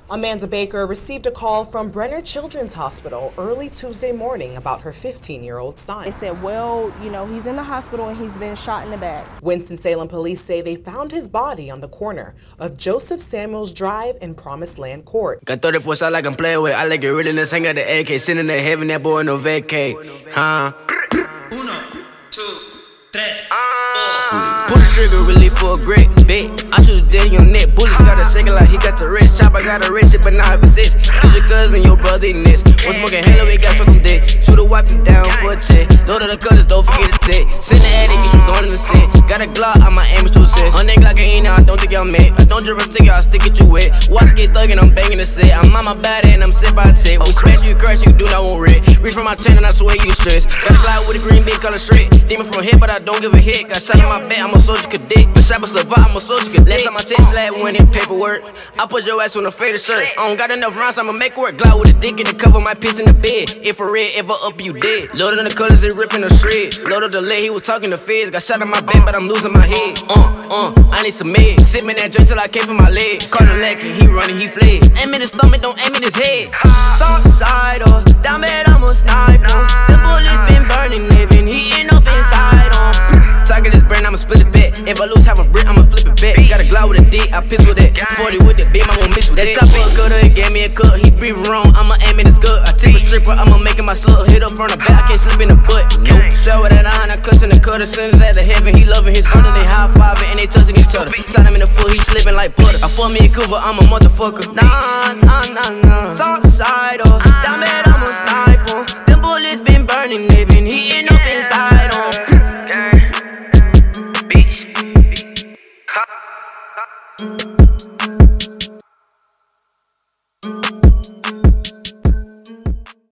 Amanda Baker received a call from Brenner Children's Hospital early Tuesday morning about her 15-year-old son. They said, well, you know, he's in the hospital and he's been shot in the back. Winston-Salem police say they found his body on the corner of Joseph Samuels Drive and Promised Land Court. Got 34 shots like I'm playing with. I like it really, let's hang out the AK. Sitting there having that boy no vacate. Huh? 1, 2, 3, 4. Pull the trigger really for a great bit. I shoot dead your neck. Bullets got a shaking like he got the wrist. Chopper got a wrist, but not have a sis. Cause your cousin, your brother in this. One smoking hella, we got some dick. Shooter wipe you down for a check. Load of the cutters, don't forget to take. Send the attic, get you going in the set. Got a Glock, I'm my aim is 2 cents. On that Glock ain't now, I don't think y'all met. I don't drip a stick, I'll stick it you wet. Watch get thuggin', I'm banging the set. I'm on my body and I'm sit by the tape. We smash you, crash, you do not want red. Reach from my chin and I swear you stress. Got a Glock with a green big color straight. Demon from here, but I don't give a hit. Got shot in my back, I'm a soldier cadet. But shot but survive, I'm a soldier cadet. Last time I checked slap, went in paperwork. I put your ass on a faded shirt. I don't got enough rounds, I'ma make work. Glock with a dick in the cover, my piss in the bed. If a red ever up, you dead. Loaded in the colors, it ripping the shreds. Loaded the leg, he was talking to feds. Got shot in my back, but I'm losing my head. I need some meds. Sip me that drink till I came from my legs. Caught a leg, he running, he fled. Aim in his stomach, don't aim in his head. Top side, down bad, I'm a sniper. Them bullets been burning, they been heating up inside, Target this brain, I'ma split it back. If I lose half a brick, I'ma flip it back. Got a Glock with a dick, I piss with that. 40 with the beam, I won't miss with that. Top end cutter, he gave me a cut. He breathe wrong, I'ma aim in his gut. I tip a stripper, I'ma make him my slut. Hit up from the back, I can't slip in the butt. Nope. Shower that iron, I clutching the cutter. Sends at the heaven, he loving his brother. They high fiving and they touching each other. Shot him in the foot, he slipping like butter. I fuck me a Cooper, I'm a motherfucker. Nah. Top side, down bad, I'm a sniper. Them bullets been burning, they been heating up inside.